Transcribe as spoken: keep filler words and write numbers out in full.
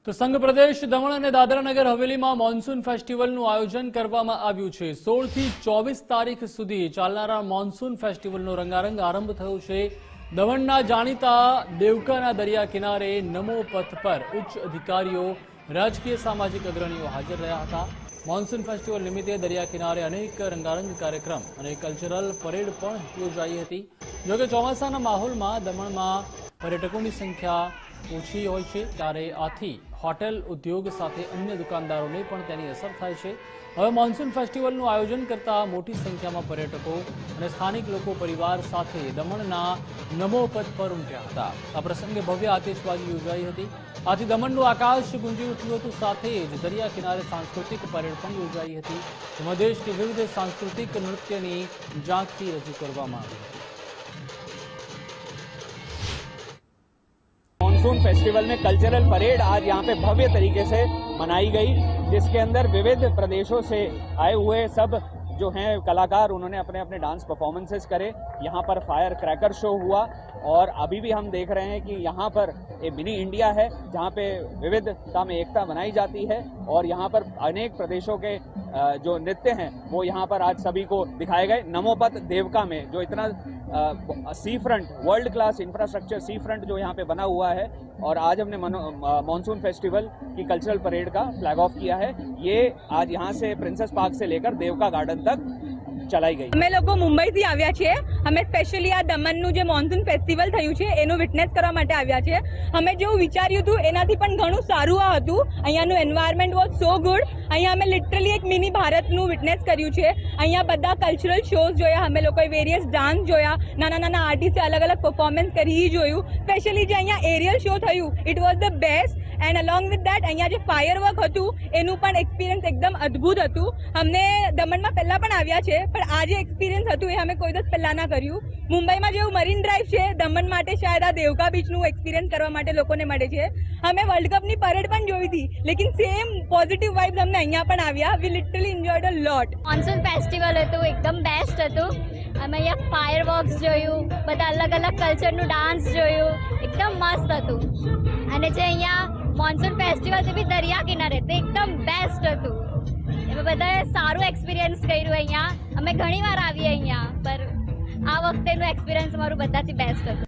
તો સંઘ પ્રદેશ દમણ અને દાદરા નગર હવેલીમાં મોન્સૂન ફેસ્ટિવલનું આયોજન કરવામાં આવ્યું છે। સોળ થી ચોવીસ તારીખ સુધી ચાલનારા મોન્સૂન ફેસ્ટિવલનો રંગારંગ આરંભ થયો છે। દમણના જાણીતા દેવકાના દરિયા કિનારે નમો પથ પર ઉચ્ચ અધિકારીઓ, રાજકીય સામાજિક અગ્રણીઓ હાજર રહ્યા હતા। મોન્સૂન ફેસ્ટિવલ નિમિત્તે દરિયા કિનારે અનેક રંગારંગ કાર્યક્રમ અને કલ્ચરલ પરેડ પણ યોજાઈ હતી। જોકે ચોમાસાના માહોલમાં દમણમાં पर्यटकों संख्या ओછી હોય છે ત્યારે આથી હોટેલ ઉદ્યોગ સાથે અન્ય દુકાનદારોને પણ તેની અસર થાય છે। હવે મોન્સૂન ફેસ્ટિવલનું આયોજન કરતા મોટી સંખ્યામાં પર્યટકો અને સ્થાનિક લોકો પરિવાર સાથે દમણના નમો પથ પર ઉમટ્યા હતા। આ પ્રસંગે ભવ્ય આતિશબાજી યોજાઈ હતી। આથી દમણનું આકાશ ગુંજી ઉઠ્યું હતું। સાથે જ દરિયા કિનારે સાંસ્કૃતિક પરેડ પણ યોજાઈ હતી, જેમાં દેશની વિવિધ સાંસ્કૃતિક નૃત્યની ઝાંખી રજૂ કરવામાં આવી હતી। मानसून फेस्टिवल में कल्चरल परेड आज यहाँ पे भव्य तरीके से मनाई गई, जिसके अंदर विविध प्रदेशों से आए हुए सब जो हैं कलाकार उन्होंने अपने अपने डांस परफॉर्मेंसेस करे। यहाँ पर फायर क्रैकर शो हुआ और अभी भी हम देख रहे हैं कि यहाँ पर एक मिनी इंडिया है जहाँ पे विविधता में एकता बनाई जाती है और यहाँ पर अनेक प्रदेशों के जो नृत्य हैं वो यहाँ पर आज सभी को दिखाए गए। नमोपथ देवका में जो इतना sea front world class infrastructure sea front जो यहाँ पे बना हुआ है और आज हमने मॉनसून फेस्टिवल की कल्चरल परेड का फ्लैग ऑफ किया है। ये आज यहाँ से प्रिंसेस पार्क से लेकर देवका गार्डन तक चलाई गई। અમે લોકો મુંબઈથી આવ્યા છીએ। અમે સ્પેશિયલી આ દમણનું જે મોન્સૂન ફેસ્ટિવલ થયું છે એનું વિટનેસ કરવા માટે આવ્યા છીએ। અમે જેવું વિચાર્યું હતું એનાથી પણ ઘણું સારું આ હતું। અહીંયાનું એન્વાયરમેન્ટ વોઝ સો ગુડ। અહીંયા અમે લિટરલી એક મિની ભારતનું વિટનેસ કર્યું છે। અહીંયા બધા કલ્ચરલ શોઝ જોયા, અમે લોકોએ વેરિયસ ડાન્સ જોયા, નાના નાના આર્ટિસ્ટે અલગ અલગ પરફોર્મન્સ કરી જોયું। સ્પેશિયલી જે અહીંયા એરિયલ શો થયું it was the best and along with that અહીંયા જે ફાયર વર્ક હતું એનું પણ એક્સપિરિયન્સ એકદમ અદ્ભુત હતું। અમને દમણમાં પહેલા પણ આવ્યા છે પણ આ જે એક્સપિરિયન્સ હતું એ અમે કોઈ દિવસ પહેલા ના કર્યું। મુંબઈમાં જેવું મરીન ડ્રાઈવ છે દમણ માટે શાયદ આ દેવકા બીચનું એક્સપિરિયન્સ કરવા માટે લોકોને મળે છે। અમે વર્લ્ડ કપની પરેડ પણ જોઈ હતી, લેकिन સેમ પોઝિટિવ વાઇબ્સ અમને અહીંયા પણ આવ્યા। We literally enjoyed a lot. Monsoon festival હતું, એકદમ બેસ્ટ હતું। અમે અહીંયા ફાયર વર્ક્સ જોયું, બધા અલગ અલગ કલ્ચરનું ડાન્સ જોયું, એકદમ મસ્ત હતું। અને જે અહીંયા મોન્સૂન ફેસ્ટિવલ તે બી દરિયા કિનારે તે એકદમ બેસ્ટ હતું। એમાં બધાએ સારું એક્સપિરિયન્સ કર્યું। અહીંયા અમે ઘણી વાર આવીએ અહીંયા, પર આ વખતેનું એક્સપિરિયન્સ મારું બધાથી બેસ્ટ હતું।